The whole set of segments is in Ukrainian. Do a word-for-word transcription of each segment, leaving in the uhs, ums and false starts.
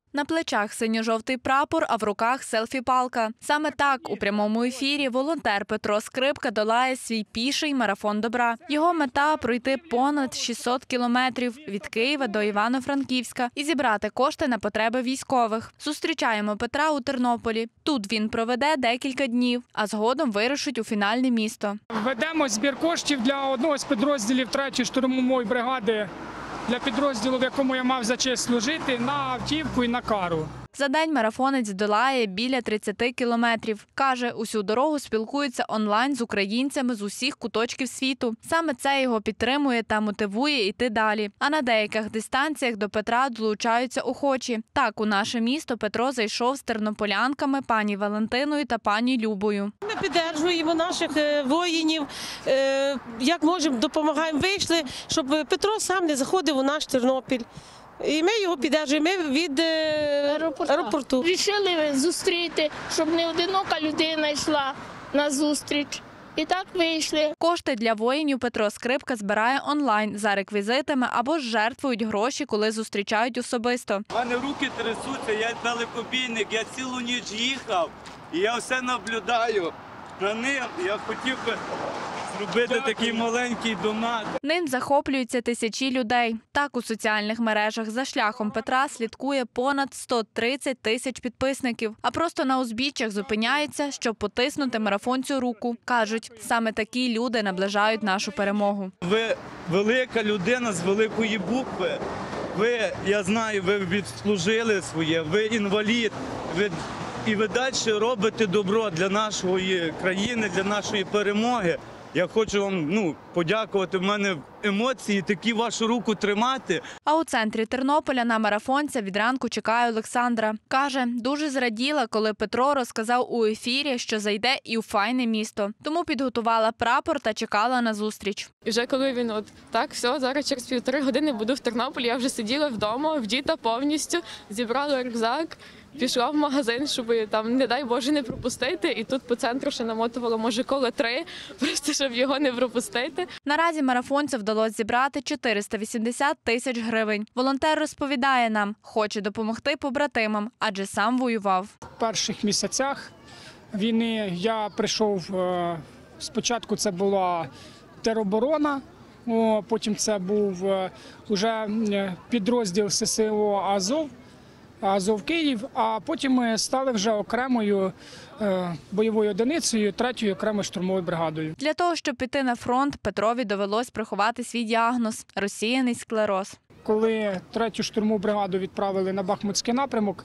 На плечах синьо-жовтий прапор, а в руках селфі-палка. Саме так у прямому ефірі волонтер Петро Скрипка долає свій піший марафон добра. Його мета – пройти понад шістсот кілометрів від Києва до Івано-Франківська і зібрати кошти на потреби військових. Зустрічаємо Петра у Тернополі. Тут він проведе декілька днів, а згодом вирушить у фінальне місто. Ведемо збір коштів для одного з підрозділів третьої штурмової бригади, для підрозділу, в якому я мав за честь служити, на автівку і на кару. За день марафонець долає біля тридцяти кілометрів. Каже, усю дорогу спілкується онлайн з українцями з усіх куточків світу. Саме це його підтримує та мотивує йти далі. А на деяких дистанціях до Петра долучаються охочі. Так, у наше місто Петро зайшов з тернополянками пані Валентиною та пані Любою. Ми підтримуємо наших воїнів, як можемо, допомагаємо. Вийшли, щоб Петро сам не заходив у наш Тернопіль. І ми його підтримуємо від аеропорту. аеропорту. Рішили зустріти, щоб не одинока людина йшла на зустріч. І так вийшли. Кошти для воїнів Петро Скрипка збирає онлайн за реквізитами або ж жертвують гроші, коли зустрічають особисто. У мене руки трясуться, я далекобійник, я цілу ніч їхав і я все наблюдаю. На ним я хотів би зробити такий маленький донат. Ним захоплюються тисячі людей. Так, у соціальних мережах за шляхом Петра слідкує понад сто тридцять тисяч підписників. А просто на узбіччях зупиняються, щоб потиснути марафонцю руку. Кажуть, саме такі люди наближають нашу перемогу. Ви велика людина з великої букви. Ви, я знаю, ви відслужили своє, ви інвалід. Ви... І ви далі робите добро для нашої країни, для нашої перемоги. Я хочу вам ну, подякувати, в мене емоції, такі вашу руку тримати. А у центрі Тернополя на марафонця від ранку чекає Олександра. Каже, дуже зраділа, коли Петро розказав у ефірі, що зайде і у файне місто. Тому підготувала прапор та чекала на зустріч. І вже коли він от так, все, зараз через півтори години буду в Тернополі, я вже сиділа вдома, вдіта повністю, зібрала рюкзак. Пішла в магазин, щоб там, не дай Боже, не пропустити. І тут по центру ще намотувала, може, коло три, просто щоб його не пропустити. Наразі марафонцю вдалося зібрати чотириста вісімдесят тисяч гривень. Волонтер розповідає нам, хоче допомогти побратимам, адже сам воював. В перших місяцях війни я прийшов, спочатку це була тероборона, потім це був вже підрозділ ес ес о «Азов». Азов Київ, а потім ми стали вже окремою е, бойовою одиницею, третьою окремою штурмовою бригадою. Для того, щоб піти на фронт, Петрові довелось приховати свій діагноз – розсіяний склероз. Коли третю штурмову бригаду відправили на Бахмутський напрямок,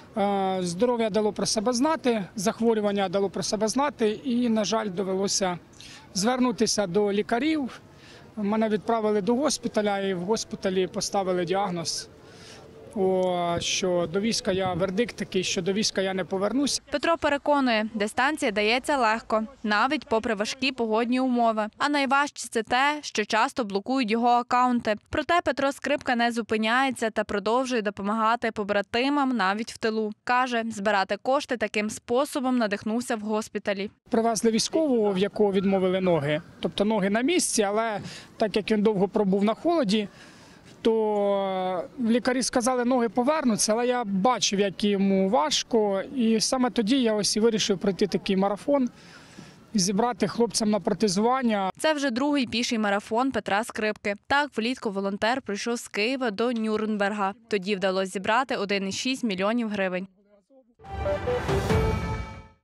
е, здоров'я дало про себе знати, захворювання дало про себе знати і, на жаль, довелося звернутися до лікарів. Мене відправили до госпіталя і в госпіталі поставили діагноз. О, що до війська я вердикт такий, що до війська я не повернусь. Петро переконує, дистанція дається легко, навіть попри важкі погодні умови. А найважче – це те, що часто блокують його акаунти. Проте Петро Скрипка не зупиняється та продовжує допомагати побратимам навіть в тилу. Каже, збирати кошти таким способом надихнувся в госпіталі. Привезли військового, в якого відмовили ноги. Тобто ноги на місці, але так як він довго пробув на холоді, то лікарі сказали, ноги повернуться, але я бачив, як йому важко. І саме тоді я ось і вирішив пройти такий марафон і зібрати хлопцям на протезування. Це вже другий піший марафон Петра Скрипки. Так, влітку волонтер прийшов з Києва до Нюрнберга. Тоді вдалося зібрати один цілих шість десятих мільйонів гривень.